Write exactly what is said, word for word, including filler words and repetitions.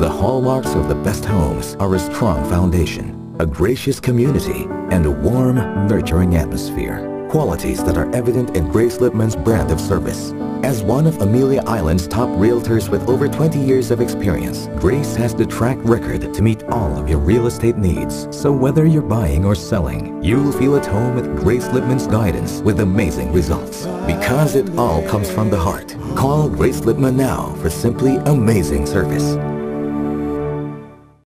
The hallmarks of the best homes are a strong foundation, a gracious community, and a warm, nurturing atmosphere. Qualities that are evident in GraceLipman's brand of service. As one of Amelia Island's top realtors with over twenty years of experience, Grace has the track record to meet all of your real estate needs. So whether you're buying or selling, you'll feel at home with GraceLipman's guidance with amazing results. Because it all comes from the heart. Call GraceLipman now for simply amazing service.